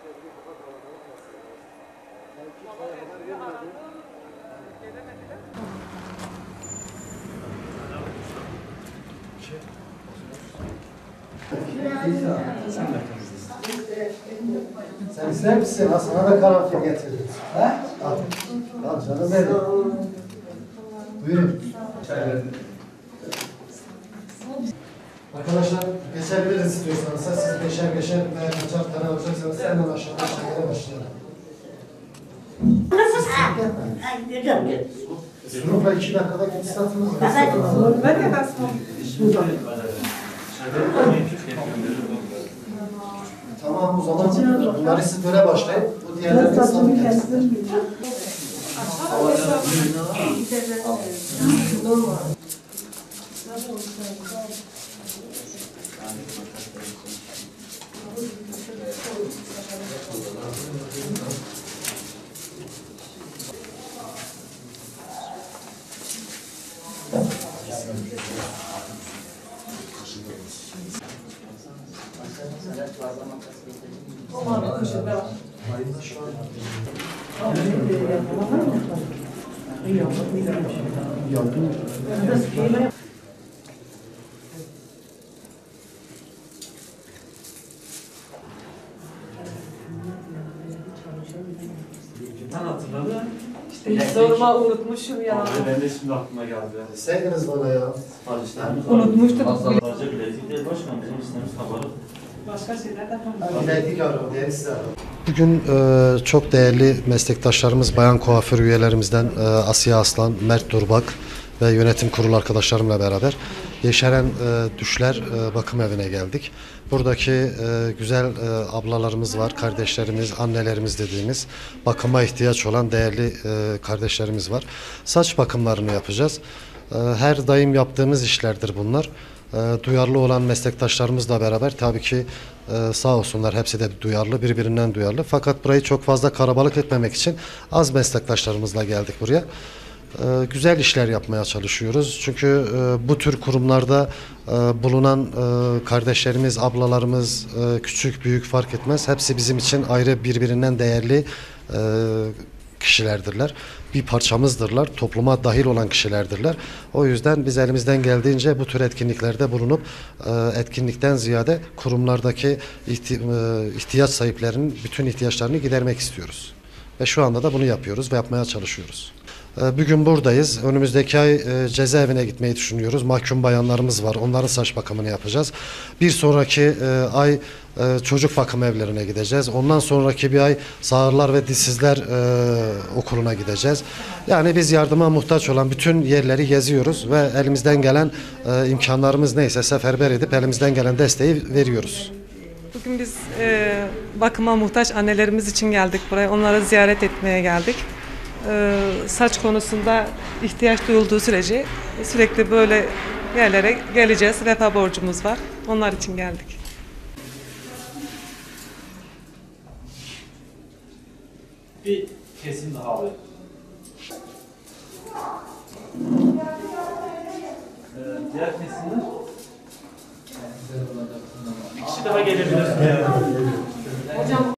Sen ister misin? Ha, sana da karanfil getirdim. Ha? Al. Al canım benim. Buyurun. Arkadaşlar geçebiliriz istiyorsanız. Siz beşer veya kaçar tane alacaksanız hemen aşağıda çekere başlayalım. Sınıfla 2 dakikada gidişatınız var. Ben de basmam. Tamam, o zaman bunları siz böyle başlayın. Bu diğerlerini sanıp gelsin. Hatırladı. İşte hiç sorma, unutmuşum ya. Abi ben de şimdi aklıma geldi. Deseydiniz bana ya. Unutmuştum. Sadece bilezik değil başkan, bizim işlerimiz kabarık. Başka şeyler de yapalım. Bilezik arıyorum, diğeri size arıyorum. Bugün çok değerli meslektaşlarımız, bayan kuaför üyelerimizden Asiye Aslan, Mert Durbak ve yönetim kurulu arkadaşlarımla beraber Yeşeren Düşler Bakım Evi'ne geldik. Buradaki güzel ablalarımız var, kardeşlerimiz, annelerimiz dediğimiz bakıma ihtiyaç olan değerli kardeşlerimiz var. Saç bakımlarını yapacağız. Her daim yaptığımız işlerdir bunlar. Duyarlı olan meslektaşlarımızla beraber tabii ki sağ olsunlar, hepsi de duyarlı, birbirinden duyarlı. Fakat burayı çok fazla kalabalık etmemek için az meslektaşlarımızla geldik buraya. Güzel işler yapmaya çalışıyoruz. Çünkü bu tür kurumlarda bulunan kardeşlerimiz, ablalarımız, küçük büyük fark etmez. Hepsi bizim için ayrı, birbirinden değerli kişilerdirler. Bir parçamızdırlar. Topluma dahil olan kişilerdirler. O yüzden biz elimizden geldiğince bu tür etkinliklerde bulunup etkinlikten ziyade kurumlardaki ihtiyaç sahiplerinin bütün ihtiyaçlarını gidermek istiyoruz. Ve şu anda da bunu yapıyoruz ve yapmaya çalışıyoruz. Bugün buradayız. Önümüzdeki ay cezaevine gitmeyi düşünüyoruz. Mahkum bayanlarımız var. Onların saç bakımını yapacağız. Bir sonraki ay çocuk bakım evlerine gideceğiz. Ondan sonraki bir ay sağırlar ve dişsizler okuluna gideceğiz. Yani biz yardıma muhtaç olan bütün yerleri geziyoruz ve elimizden gelen imkanlarımız neyse seferber edip elimizden gelen desteği veriyoruz. Bugün biz bakıma muhtaç annelerimiz için geldik buraya. Onları ziyaret etmeye geldik. Saç konusunda ihtiyaç duyulduğu sürece sürekli böyle yerlere geleceğiz. Vefa borcumuz var. Onlar için geldik. Bir kesim daha alayım. Diğer kesimler? Bir kişi daha gelebilir.